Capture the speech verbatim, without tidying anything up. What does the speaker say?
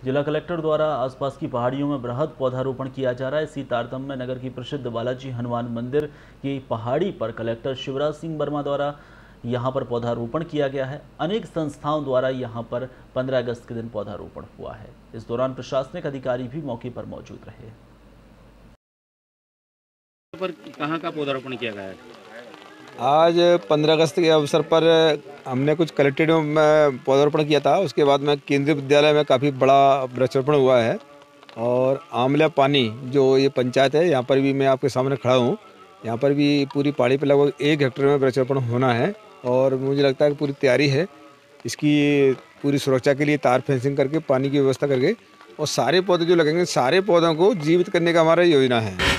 जिला कलेक्टर द्वारा आसपास की पहाड़ियों में बृहद पौधारोपण किया जा रहा है। इसी तारतम्य में नगर की प्रसिद्ध बालाजी हनुमान मंदिर की पहाड़ी पर कलेक्टर शिवराज सिंह वर्मा द्वारा यहां पर पौधारोपण किया गया है। अनेक संस्थाओं द्वारा यहां पर पंद्रह अगस्त के दिन पौधारोपण हुआ है। इस दौरान प्रशासनिक अधिकारी भी मौके पर मौजूद रहे। पर कहाँ का पौधारोपण किया गया है? आज पंद्रह अगस्त के अवसर पर हमने कुछ कलेक्ट्रेट में पौधारोपण किया था। उसके बाद में केंद्रीय विद्यालय में काफ़ी बड़ा वृक्षारोपण हुआ है। और आमला पानी जो ये पंचायत है, यहाँ पर भी मैं आपके सामने खड़ा हूँ। यहाँ पर भी पूरी पहाड़ी पर लगभग एक हेक्टेयर में वृक्षारोपण होना है और मुझे लगता है कि पूरी तैयारी है इसकी। पूरी सुरक्षा के लिए तार फेंसिंग करके, पानी की व्यवस्था करके, और सारे पौधे जो लगेंगे, सारे पौधों को जीवित करने का हमारा योजना है।